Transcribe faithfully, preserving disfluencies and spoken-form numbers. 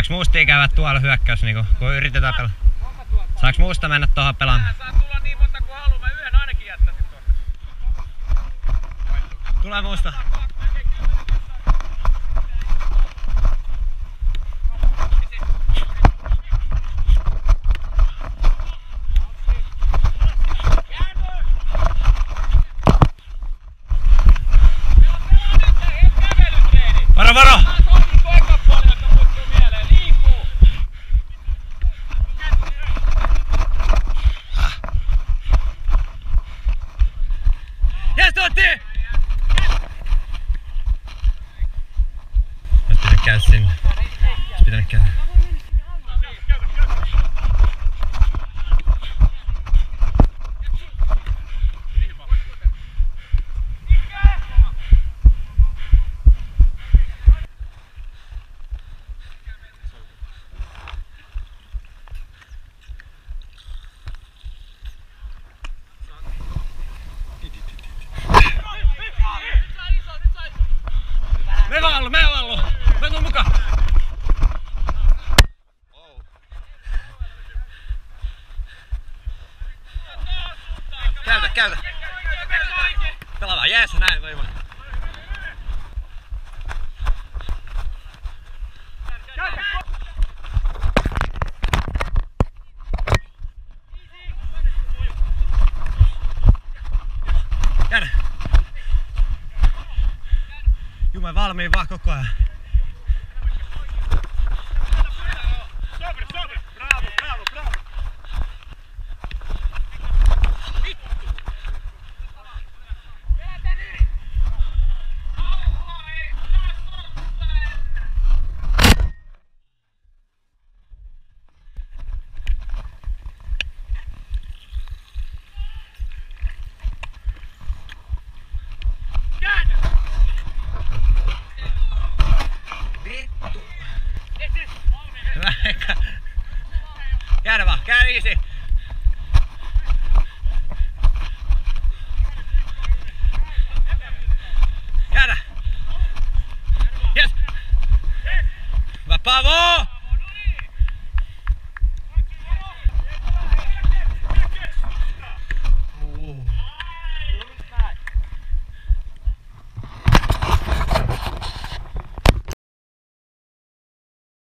Saaks muustia käydä tuolla hyökkäys, niinku, kun yritetään pelaa? Saaks muusta mennä tuohon pelaamaan? Saa tulla niin monta kuin haluaa, mä yhden ainakin jättäisin tuosta. Tulee muusta. Varo, varo! Jes, Totti! Ois pitänyt käydä sinne. Ois pitänyt käydä. Me vallu, me vallu! Me tuun mukaan! Käytä, käytä! Pelaa vaan, jees, näin voi vaan. Käydä! Jume valmiin vaan koko ajan. Sobre, sobre! Bravo, bravo, bravo! Jäädä vaan, käy easy!